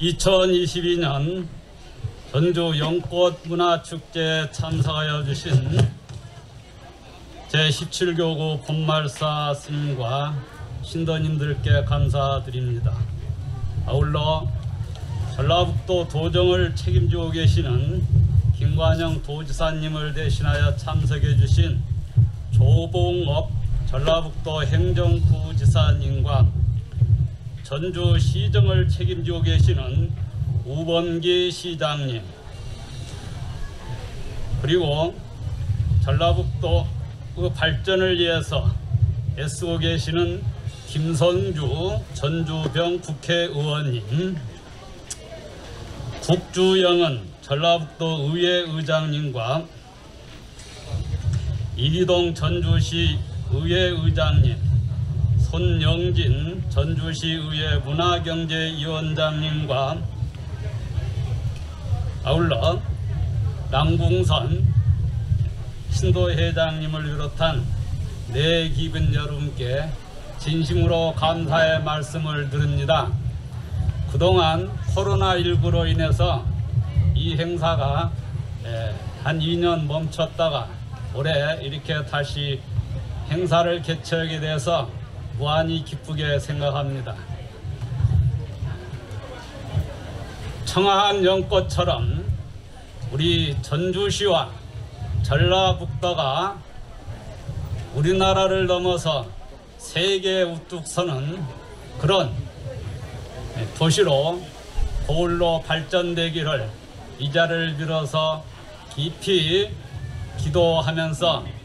2022년 전주 연꽃문화축제에 참석하여 주신 제17교구 본말사 스님과 신도님들께 감사드립니다. 아울러 전라북도 도정을 책임지고 계시는 김관영 도지사님을 대신하여 참석해 주신 조봉업 전라북도 행정부지사님과 전주시정을 책임지고 계시는 우범기 시장님, 그리고 전라북도 그 발전을 위해서 애쓰고 계시는 김성주 전주병 국회의원님, 국주영은 전라북도 의회 의장님과 이기동 전주시 의회 의장님, 손영진 전주시의회 문화경제위원장님과 아울러 남궁선 신도회장님을 비롯한 내 기분 여러분께 진심으로 감사의 말씀을 드립니다. 그동안 코로나19로 인해서 이 행사가 한 2년 멈췄다가 올해 이렇게 다시 행사를 개최하게 돼서 무한히 기쁘게 생각합니다. 청아한 연꽃처럼 우리 전주시와 전라북도가 우리나라를 넘어서 세계에 우뚝 서는 그런 도시로 거울로 발전되기를 이 자리를 빌어서 깊이 기도하면서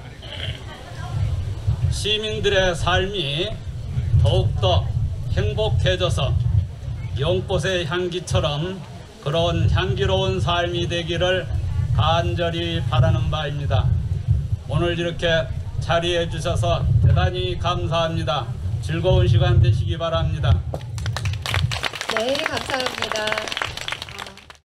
시민들의 삶이 더욱더 행복해져서 연꽃의 향기처럼 그런 향기로운 삶이 되기를 간절히 바라는 바입니다. 오늘 이렇게 자리해 주셔서 대단히 감사합니다. 즐거운 시간 되시기 바랍니다. 네, 감사합니다.